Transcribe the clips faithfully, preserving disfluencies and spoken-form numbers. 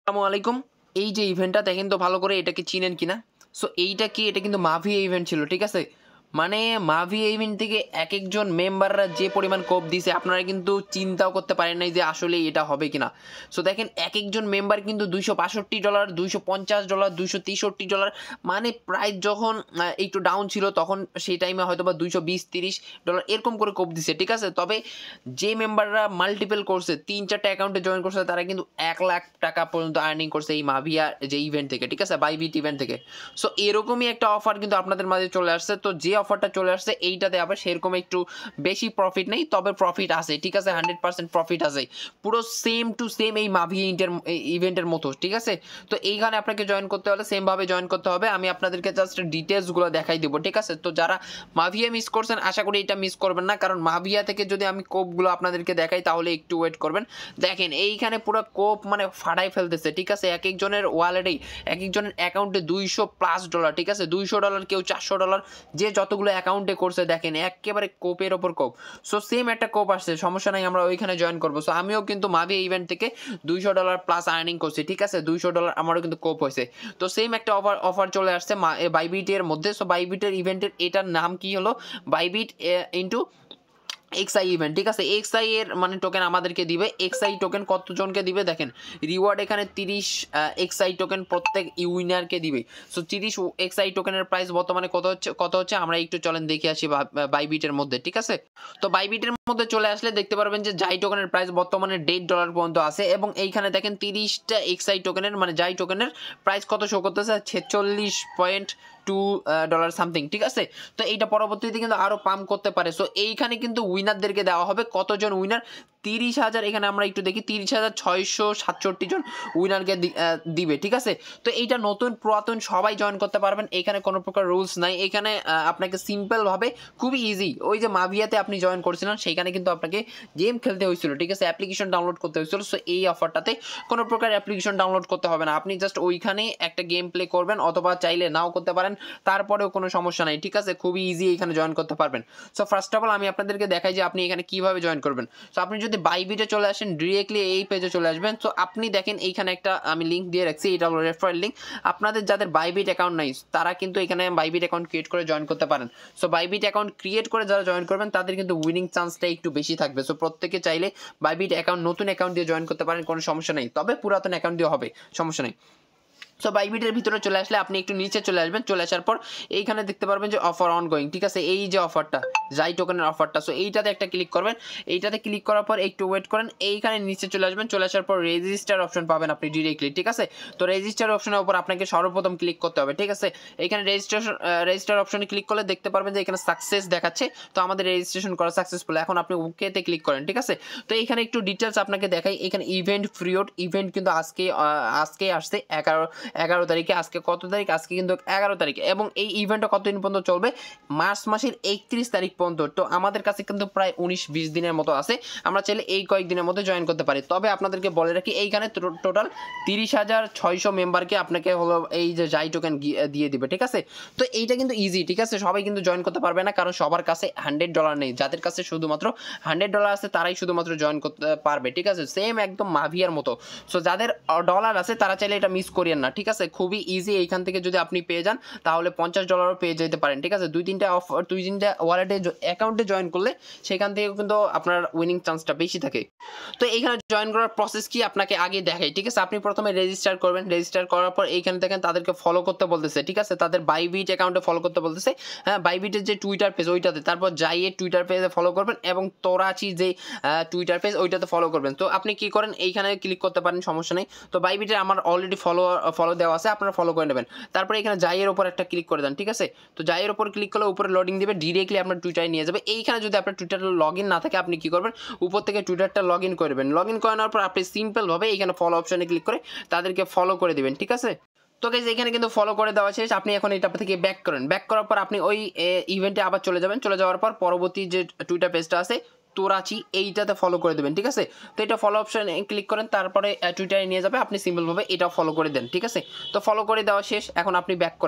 আসসালামু আলাইকুম। এই যে ইভেন্টটা দেখেন তো ভালো করে, এটাকে চিনেন কিনা? সো এইটা কি, এটা কিন্তু মাভিয়া ইভেন্ট ছিল, ঠিক আছে? মানে মাভিয়া ইভেন্ট থেকে এক একজন মেম্বাররা যে পরিমাণ কোপ দিছে আপনারা কিন্তু চিন্তাও করতে পারেন নাই যে আসলে এটা হবে কিনা। সো দেখেন এক একজন মেম্বার কিন্তু দুইশো বাষট্টি ডলার, দুইশো পঞ্চাশ ডলার, দুইশো তেষট্টি ডলার, মানে প্রাইস যখন একটু ডাউন ছিল তখন সেই টাইমে হয়তো বা দুইশো বিশ তিরিশ ডলার এরকম করে কোপ দিছে, ঠিক আছে? তবে যে মেম্বাররা মাল্টিপল করছে, তিন চারটা অ্যাকাউন্টে জয়েন করছে, তারা কিন্তু এক লাখ টাকা পর্যন্ত আর্নিং করছে এই মাভিয়া যে ইভেন্ট থেকে, ঠিক আছে? বাইবিট ইভেন্ট থেকে। সো এরকমই একটা অফার কিন্তু আপনাদের মাঝে চলে আসছে। তো যে অফারটা চলে আসছে এইটাতে আবার সেরকম একটু বেশি প্রফিট নেই, তবে প্রফিট আছে, ঠিক আছে? হান্ড্রেড পার্সেন্ট প্রফিট আছে, পুরো সেম টু সেম এই মাভিয়া ইন্টার ইভেন্টের মতো, ঠিক আছে? তো এইখানে আপনাকে জয়েন করতে হলে সেমভাবে জয়েন করতে হবে। আমি আপনাদেরকে জাস্ট ডিটেলসগুলো দেখাই দেবো, ঠিক আছে? তো যারা মাভিয়া মিস করছেন আশা করি এটা মিস করবেন না, কারণ মাভিয়া থেকে যদি আমি কোপগুলো আপনাদেরকে দেখাই তাহলে একটু ওয়েট করবেন। দেখেন এইখানে পুরো কোপ মানে ফাটাই ফেলতেছে, ঠিক আছে? এক একজনের ওয়ালেটেই, এক একজনের অ্যাকাউন্টে দুইশো প্লাস ডলার, ঠিক আছে? দুইশো ডলার, কেউ চারশো ডলার, যে যতগুলো অ্যাকাউন্টে করছে দেখেন একেবারে কোপের ওপর কোপ। সো সেম একটা কোপ আসছে, সমস্যা নাই, আমরা ওইখানে জয়েন করবো। সো আমিও কিন্তু মাভিয়া ইভেন্ট থেকে দুইশো ডলার প্লাস আর্নিং করছি, ঠিক আছে? দুইশো ডলার আমারও কিন্তু কোপ হয়েছে। তো সেম একটা অফার অফার চলে আসছে বাইবিটের মধ্যে। সো বাইবিটের ইভেন্টের এটার নাম কি হলো, বাইবিট ইন্টু এক্সআই ইভেন্ট, ঠিক আছে? এক্সআই এর মানে টোকেন আমাদেরকে দিবে। এক্সআই টোকেন কতজনকে দিবে দেখেন, রিওয়ার্ড এখানে তিরিশ এক্সআই টোকেন প্রত্যেক উইনারকে দিবে। সো তিরিশ এক্সআই টোকেনের প্রাইস বর্তমানে কত হচ্ছে কত হচ্ছে আমরা একটু চলেন দেখে আসি বাইবিটের মধ্যে, ঠিক আছে? তো বাইবিটের মধ্যে চলে আসলে দেখতে পারবেন যে যাই টোকেনের প্রাইস বর্তমানে দেড় ডলার পর্যন্ত আছে, এবং এইখানে দেখেন তিরিশটা এক্সআই টোকেনের মানে যাই টোকেনের প্রাইস কত শো করতেছে, ছেচল্লিশ পয়েন্ট টু ডলার সামথিং, ঠিক আছে? তো এইটা পরবর্তীতে কিন্তু আরো পাম্প করতে পারে। সো এইখানে কিন্তু উইনারদেরকে দেওয়া হবে কতজন উইনার, তিরিশ হাজার, এখানে আমরা একটু দেখি তিরিশ হাজার ছয়শো সাতষট্টি জন উইনারকে দিবে, ঠিক আছে? তো এইটা নতুন পুরাতন সবাই জয়েন করতে পারবেন, এখানে কোনো প্রকার রুলস নাই। এখানে আপনাকে সিম্পলভাবে খুবই ইজি, ওই যে মাভিয়াতে আপনি জয়েন করছিলেন সেইখানে কিন্তু আপনাকে গেম খেলতে হয়েছিল, ঠিক আছে? অ্যাপ্লিকেশন ডাউনলোড করতে হয়েছিল। সো এই অফারটাতে কোনো প্রকার অ্যাপ্লিকেশন ডাউনলোড করতে হবে না, আপনি জাস্ট ওইখানে একটা গেম প্লে করবেন, অথবা চাইলে নাও করতে পারেন, তারপরেও কোনো সমস্যা নাই, ঠিক আছে? খুবই ইজি এখানে জয়েন করতে পারবেন। সো ফার্স্ট অফ অল আমি আপনাদেরকে দেখাই যে আপনি এখানে কিভাবে জয়েন করবেন। সো আপনি যদি বাইবিটে চলে আসেন ডিরেক্টলি এই পেজে চলে আসবেন। সো আপনি দেখেন এইখানে একটা আমি লিঙ্ক দিয়ে রাখছি, এটা হলো রেফারেল লিঙ্ক। আপনাদের যাদের বাইবিট অ্যাকাউন্ট নাই তারা কিন্তু এখানে বাইবিট অ্যাকাউন্ট ক্রিয়েট করে জয়েন করতে পারেন। সো বাইবিট অ্যাকাউন্ট ক্রিয়েট করে যারা জয়েন করবেন তাদের কিন্তু উইনিং চান্সটা একটু বেশি থাকবে। সো প্রত্যেকে চাইলে বাইবিট অ্যাকাউন্ট নতুন অ্যাকাউন্ট দিয়ে জয়েন করতে পারেন, কোনো সমস্যা নেই, তবে পুরাতন অ্যাকাউন্ট দিয়ে হবে, সমস্যা নেই। সো বাইবিটের ভিতরে চলে আসলে আপনি একটু নিচে চলে আসবেন, চলে আসার পর এইখানে দেখতে পারবেন যে অফার অনগোয়িং, ঠিক আছে? এই যে অফারটা, যাই টোকেনের অফারটা, সো এইটাতে একটা ক্লিক করবেন। এইটাতে ক্লিক করার পর একটু ওয়েট করেন, এইখানে নিচে চলে আসবেন, চলে আসার পর রেজিস্টার অপশন পাবেন আপনি ডিরেক্টলি, ঠিক আছে? তো রেজিস্টার অপশনের উপর আপনাকে সর্বপ্রথম ক্লিক করতে হবে, ঠিক আছে? এইখানে রেজিস্ট্রেশন রেজিস্টার অপশনে ক্লিক করলে দেখতে পারবেন যে এখানে সাকসেস দেখাচ্ছে। তো আমাদের রেজিস্ট্রেশন করা সাকসেসফুল, এখন আপনি ওকেতে ক্লিক করেন, ঠিক আছে? তো এইখানে একটু ডিটেলস আপনাকে দেখাই। এখানে ইভেন্ট পিরিয়ড, ইভেন্ট কিন্তু আজকে আজকে আসছে এগারো এগারো তারিখে। আজকে কত তারিখ? আজকে কিন্তু এগারো তারিখে, এবং এই ইভেন্টটা কতদিন পর্যন্ত চলবে, মার্চ মাসের একত্রিশ তারিখ পর্যন্ত। তো আমাদের কাছে কিন্তু প্রায় উনিশ বিশ দিনের মতো আছে, আমরা চাইলে এই কয়েকদিনের মধ্যে জয়েন করতে পারি। তবে আপনাদেরকে বলে রাখি এইখানে টোটাল তিরিশ হাজার ছয়শো মেম্বারকে আপনাকে হলো এই যে যাই টোকেন দিয়ে দিবে, ঠিক আছে? তো এইটা কিন্তু ইজি, ঠিক আছে? সবাই কিন্তু জয়েন করতে পারবে না, কারণ সবার কাছে হান্ড্রেড ডলার নেই। যাদের কাছে শুধুমাত্র হান্ড্রেড ডলার আছে তারাই শুধুমাত্র জয়েন করতে পারবে, ঠিক আছে? সেম একদম মাভিয়ার মতো। সো যাদের ডলার আছে তারা চাইলে এটা মিস করিয়েন না, ঠিক আছে? খুবই ইজি, এইখান থেকে যদি আপনি পেয়ে যান তাহলে পঞ্চাশ ডলারও পেয়ে যেতে পারেন, ঠিক আছে? দুই তিনটা অফার, দুই তিনটা ওয়ালেটে অ্যাকাউন্টে জয়েন করলে সেখান থেকে কিন্তু আপনার উইনিং চান্সটা বেশি থাকে। তো এইখানে জয়েন করার প্রসেস কি আপনাকে আগে দেখাই, ঠিক আছে? আপনি প্রথমে রেজিস্টার করবেন, রেজিস্টার করার পর এইখানে দেখেন তাদেরকে ফলো করতে বলতেছে, ঠিক আছে? তাদের বাইবিট অ্যাকাউন্টে ফলো করতে বলতেছে, হ্যাঁ, বাইবিটের যে টুইটার পেজ ওইটাতে, তারপর যাইয়ে টুইটার পেজে ফলো করবেন, এবং তোরাচি যে টুইটার পেজ ওইটাতে ফলো করবেন। তো আপনি কি করেন, এইখানে ক্লিক করতে পারেন, সমস্যা নেই। তো বাইবিটে আমার অলরেডি ফলো ফলো দেওয়া আছে, আপনারা ফলো করে নেবেন। তারপরে এখানে যাইয়ের উপর একটা ক্লিক করে দেন, ঠিক আছে? তো যাইয়ের উপর ক্লিক করলে উপরে লোডিং দিবে, ডিরেক্টলি আপনার টুইটারে নিয়ে যাবে। এইখানে যদি আপনার টুইটার লগ ইন না থাকে আপনি কি করবেন, উপর থেকে টুইটারটা লগ ইন করবেন। লগ ইন করানোর পর আপনি সিম্পলভাবে এইখানে ফলো অপশনে ক্লিক করে তাদেরকে ফলো করে দিবেন, ঠিক আছে? তো গাইস এখানে কিন্তু ফলো করে দেওয়া শেষ, আপনি এখন এটা থেকে ব্যাক করেন। ব্যাক করার পর আপনি ওই ইভেন্টে আবার চলে যাবেন। চলে যাওয়ার পর পরবর্তী যে টুইটার পেজটা আছে তোরাচি, এইটাতে ফলো করে দেবেন, ঠিক আছে? তো এটা ফলো অপশনে ক্লিক করেন, তারপরে টুইটারে নিয়ে যাবে, আপনি সিম্পলভাবে এটা ফলো করে দেন, ঠিক আছে? তো ফলো করে দেওয়া শেষ, এখন আপনি ব্যাক করেন।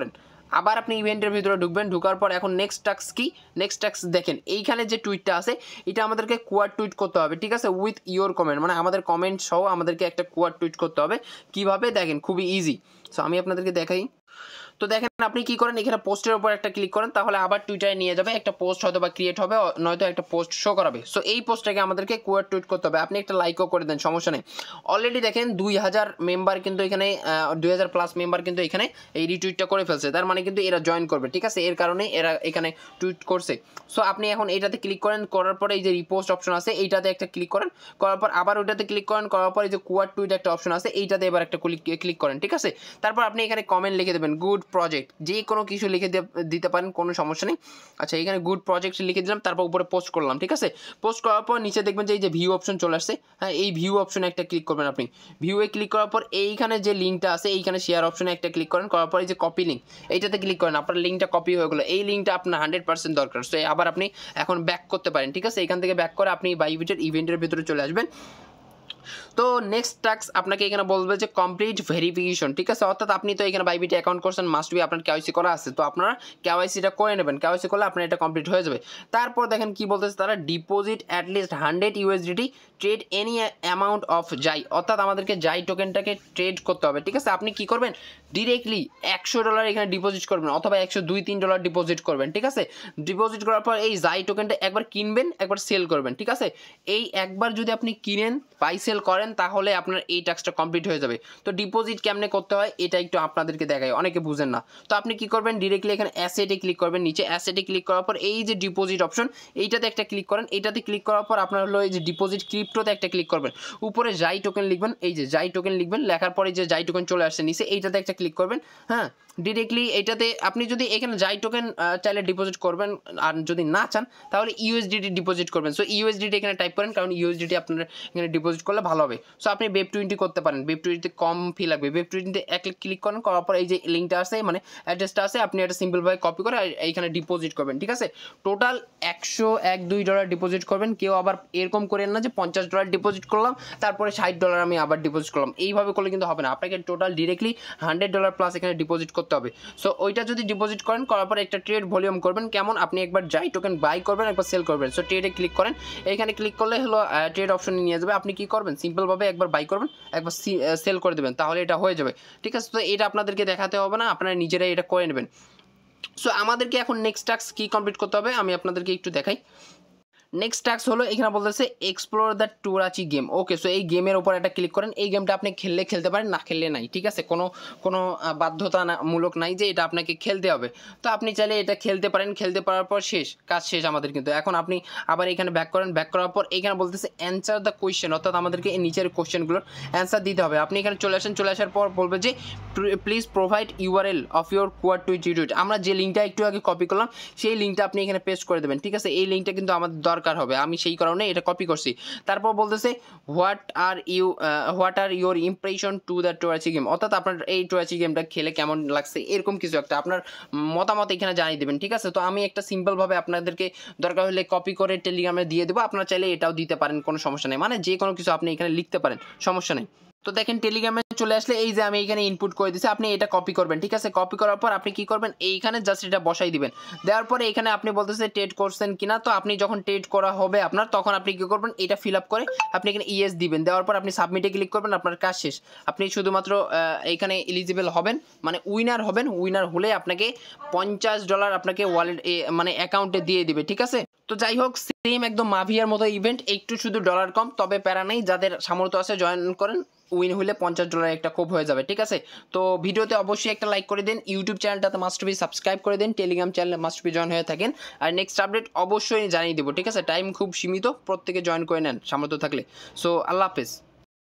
আবার আপনি ইভেন্টের ভিতরে ঢুকবেন, ঢোকার পর এখন নেক্সট টাস্ক কি, নেক্সট টাস্ক দেখেন এইখানে যে টুইটটা আছে এটা আমাদেরকে কোয়াড টুইট করতে হবে, ঠিক আছে, উইথ ইওর কমেন্ট, মানে আমাদের কমেন্ট সহ আমাদেরকে একটা কোয়াড টুইট করতে হবে। কিভাবে দেখেন, খুবই ইজি। সো আমি আপনাদেরকে দেখাই। তো দেখেন আপনি কি করেন, এখানে পোস্টের উপর একটা ক্লিক করেন, তাহলে আবার টুইটারে নিয়ে যাবে, একটা পোস্ট হয়তো বা ক্রিয়েট হবে, নয়তো একটা পোস্ট শো করাবে। সো এই পোস্টটাকে আমাদেরকে কোয়াড টুইট করতে হবে। আপনি একটা লাইকও করে দেন, সমস্যা নেই। অলরেডি দেখেন দুই হাজার মেম্বার কিন্তু এখানে, দুই হাজার প্লাস মেম্বার কিন্তু এখানে এই রিটুইটটা করে ফেলছে, তার মানে কিন্তু এরা জয়েন করবে, ঠিক আছে, এর কারণে এরা এখানে টুইট করছে। সো আপনি এখন এইটাতে ক্লিক করেন, করার পরে এই যে রিপোস্ট অপশন আছে এইটাতে একটা ক্লিক করেন, করার পর আবার ওইটাতে ক্লিক করেন, করার পর এই যে কোয়াড টুইট একটা অপশন আছে এইটাতে এবার একটা ক্লিক করেন, ঠিক আছে। তারপর আপনি এখানে কমেন্ট লিখে দেবেন গুড প্রজেক্ট, যে কোনো কিছু লিখে দিতে পারেন, কোনো সমস্যা নেই। আচ্ছা এখানে গুড প্রজেক্ট লিখে দিলাম, তারপর উপরে পোস্ট করলাম, ঠিক আছে। পোস্ট করার পর নিচে দেখবেন যে এই যে ভিউ অপশন চলে আসছে, হ্যাঁ এই ভিউ অপশনে একটা ক্লিক করবেন আপনি। ভিউয়ে ক্লিক করার পর এইখানে যে লিঙ্কটা আছে এইখানে শেয়ার অপশনে একটা ক্লিক করেন, করার পর এই যে কপি লিঙ্ক এইটাতে ক্লিক করেন, আপনার লিঙ্কটা কপি হয়ে গেলো, এই লিঙ্কটা আপনার হান্ড্রেড পার্সেন্ট দরকার। সো আবার আপনি এখন ব্যাক করতে পারেন, ঠিক আছে, এখান থেকে ব্যাক করে আপনি বাইবিটের ইভেন্টের ভিতরে চলে আসবেন। তো নেক্সট টাস্ক আপনাকে এখানে বলবে যে কমপ্লিট ভেরিফিকেশন, ঠিক আছে, অর্থাৎ আপনি তো এখানে বাইবিটে অ্যাকাউন্ট করছেন, মাস্ট বি আপনার কেওয়াইসি করা আছে, তো আপনারা কেওয়াইসিটা করে নেবেন, কেওয়াইসি করলে আপনার এটা কমপ্লিট হয়ে যাবে। তারপর দেখেন কি বলতেছে তারা, deposit at least hundred USDT trade any amount of যাই, অর্থাৎ আমাদেরকে যাই টোকেনটাকে ট্রেড করতে হবে, ঠিক আছে। আপনি কি করবেন, ডিরেক্টলি একশো ডলার এখানে ডিপোজিট করবেন, অথবা একশো দুই তিন ডলার ডিপোজিট করবেন, ঠিক আছে। ডিপোজিট করার পর এই যাই টোকেনটা একবার কিনবেন, একবার সেল করবেন, ঠিক আছে। এই একবার যদি আপনি কিনেন বাই সেল করেন তাহলে আপনার এই টাস্কটা কমপ্লিট হয়ে যাবে। তো ডিপোজিট কেমনে করতে হয় এটা একটু আপনাদেরকে দেখাই, অনেকে বুঝেন না। তো আপনি কি করবেন, ডিরেক্টলি এখানে অ্যাসেটে ক্লিক করবেন, নিচে অ্যাসেটে ক্লিক করার পর এই যে ডিপোজিট অপশন এইটাতে একটা ক্লিক করেন, এইটাতে ক্লিক করার পর আপনার হলো এই যে ডিপোজিট ক্রিপ্টোতে একটা ক্লিক করবেন, উপরে যাই টোকেন লিখবেন, এই যে যাই টোকেন লিখবেন, লেখার পরে যে যাই টোকেন চলে আসছে নিচে এইটাতে একটা ক্লিক করবেন, হ্যাঁ ডিরেক্টলি এইটাতে আপনি যদি এখানে যাই টোকেন চাইলে ডিপোজিট করবেন, আর যদি না চান তাহলে ইউএসডিটি ডিপোজিট করবেন। সো ইউএসডিটি এখানে টাইপ করেন, কারণ ইউএসডিটি আপনার এখানে ডিপোজিট করলে ভালো হবে। সো আপনি বেব টোয়েন্টি করতে পারেন, বেব টোয়েন্টিতে কম ফি লাগবে, বেব টোয়েন্টিতে এক ক্লিক করেন, করার পর এই যে লিঙ্কটা আছে মানে অ্যাড্রেসটা আছে আপনি এটা সিম্পলভাবে কপি করে এইখানে ডিপোজিট করবেন, ঠিক আছে। টোটাল একশো এক দুই ডলার ডিপোজিট করবেন, কেউ আবার এরকম করেন না যে পঞ্চাশ ডলার ডিপোজিট করলাম তারপরে ষাট ডলার আমি আবার ডিপোজিট করলাম, এইভাবে করলে কিন্তু হবে না, আপনাকে total directly hundred dollar plus এখানে ডিপোজিট করতে হবে। সো ওইটা যদি ডিপোজিট করেন, করার পর একটা ট্রেড ভলিউম করবেন, কেমন আপনি একবার যাই টোকেন বাই করবেন, একবার সেল করবেন। সো ট্রেডে ক্লিক করেন, এইখানে ক্লিক করলে হলো ট্রেড অপশনে নিয়ে যাবে, আপনি কি করবেন সিম্পলভাবে একবার বাই করবেন, একবার সেল করে দেবেন, তাহলে এটা হয়ে যাবে, ঠিক আছে। তো এটা আপনাদেরকে দেখাতে হবে না, আপনারা নিজেরাই এটা করে নেবেন। সো আমাদেরকে এখন নেক্সট টাস্ক কি কমপ্লিট করতে হবে আমি আপনাদেরকে একটু দেখাই। নেক্সট টাস্ক হলো এখানে বলতেছে এক্সপ্লোর দ্য টুরাচি গেম। ওকে, সো এই গেমের উপর একটা ক্লিক করেন, এই গেমটা আপনি খেললে খেলতে পারেন, না খেললে নাই, ঠিক আছে, কোনো কোনো বাধ্যতামূলক নাই যে এটা আপনাকে খেলতে হবে। তো আপনি চাইলে এটা খেলতে পারেন, খেলতে পারার পর শেষ, কাজ শেষ আমাদের কিন্তু। এখন আপনি আবার এখানে ব্যাক করেন, ব্যাক করার পর এখানে বলতেছে অ্যান্সার দ্য কোয়েশ্চেন, অর্থাৎ আমাদেরকে এই নিচের কোয়েশ্চেনগুলোর অ্যান্সার দিতে হবে। আপনি এখানে চলে আসেন, চলে আসার পর বলবে যে please provide URL of your quote tweet retweet, আমরা যে লিঙ্কটা একটু আগে কপি করলাম সেই লিঙ্কটা আপনি এখানে পেস্ট করে দেবেন, ঠিক আছে। এই লিঙ্কটা কিন্তু আমাদের দরকার হবে, আমি সেই কারণে এটা কপি করছি। তারপর বলতেছে what are you what are your impression to the টুরাচি গেম, অর্থাৎ আপনার এই টুরাচি গেমটা খেলে কেমন লাগছে এরকম কিছু একটা আপনার মতামত এখানে জানিয়ে দেবেন, ঠিক আছে। তো আমি একটা সিম্পলভাবে আপনাদেরকে দরকার হলে কপি করে টেলিগ্রামে দিয়ে দেবো, আপনারা চাইলে এটাও দিতে পারেন, কোনো সমস্যা নেই, মানে যে কোনো কিছু আপনি এখানে লিখতে পারেন, সমস্যা নেই। তো দেখেন টেলিগ্রামে চলে আসলে এই যে আমি এখানে ইনপুট করে দিচ্ছি, আপনি এটা কপি করবেন, ঠিক আছে। কপি করার পর আপনি কি করবেন, এইখানে জাস্ট এটা বসাই দিবেন, দেওয়ার পরে এখানে আপনি বলতেছে ট্রেড করছেন কিনা, তো আপনি যখন ট্রেড করা হবে আপনার তখন আপনি কি করবেন, এটা ফিল আপ করে আপনি এখানে ইয়েস দিবেন, দেওয়ার পর আপনি সাবমিটে ক্লিক করবেন, আপনার কাজ শেষ। আপনি শুধুমাত্র এখানে এলিজিবল হবেন, মানে উইনার হবেন, উইনার হলে আপনাকে পঞ্চাশ ডলার আপনাকে ওয়ালেট মানে অ্যাকাউন্টে দিয়ে দিবে, ঠিক আছে। তো যাই হোক, সেম একদম মাভিয়ার মতো ইভেন্ট, একটু শুধু ডলার কম, তবে প্যারা নেই, যাদের সামর্থ্য আছে জয়েন করেন, উইন হলে পঞ্চাশ ডলার একটা কোপ হয়ে যাবে, ঠিক আছে। তো ভিডিওতে অবশ্যই একটা লাইক করে দিন, ইউটিউব চ্যানেলটাতে মাস্ট বি সাবস্ক্রাইব করে দিন, টেলিগ্রাম চ্যানেলে মাস্ট বি জয়েন হয়ে থাকেন, আর নেক্সট আপডেট অবশ্যই জানিয়ে দেবো, ঠিক আছে। টাইম খুব সীমিত, প্রত্যেকে জয়েন করে নেন সামর্থ্য থাকলে। সো আল্লাহ হাফেজ।